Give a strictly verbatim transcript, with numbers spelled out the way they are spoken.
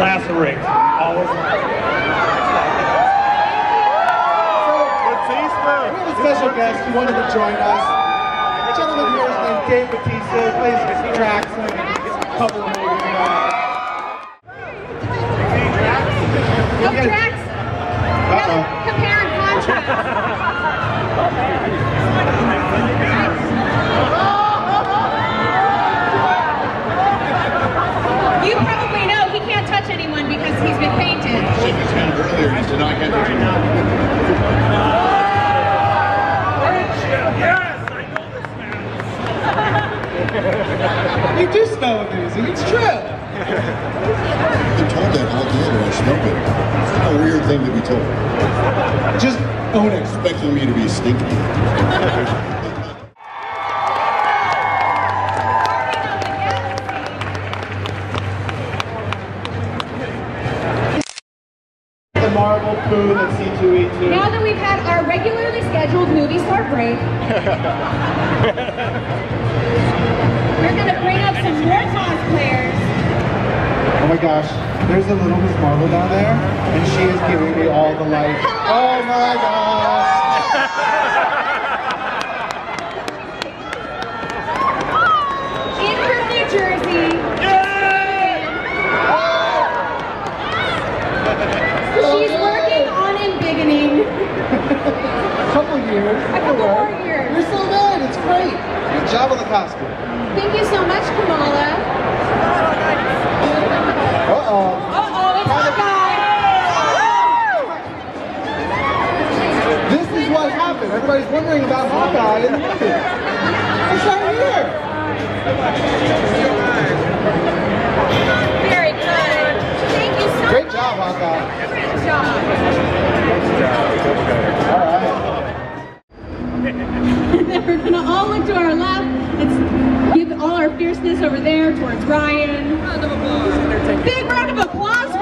lacerate. Always lacerate. Bautista. We have a special guest who wanted to join us. The gentleman here is named Dave Bautista. He plays Drax in a couple of movies. No Drax. Uh-oh. Compare and contrast. You probably know he can't touch anyone because he's been painted. She was kind of earlier, he said, I can't touch anyone. Yes, I know this man. You do smell amazing, it's true. I've been told that all day when I smell it. It's kind of a weird thing to be told. Just own it. Expecting me to be stinky. The Marvel booth at C two E two. Now that we've had our regularly scheduled movie star break, we're going to bring up some more cosplayers. Oh my gosh, there's a little Miss Marvel down there, and she is giving me all the light. Oh my gosh! In from New Jersey. She's working on embiggening. A couple years. A couple more years. You're so good, it's great. Good job on the costume. Thank you so much, Kamala. Uh-oh. Uh-oh, it's Hawkeye. This is what happened. Everybody's wondering about Hawkeye in the movie. It's right here. Very good. Thank you so Great much. job, Hawkeye. Great job. All right. Then we're gonna all look to our left. Let's give all our fierceness over there towards Ryan. Round of applause. Big round of applause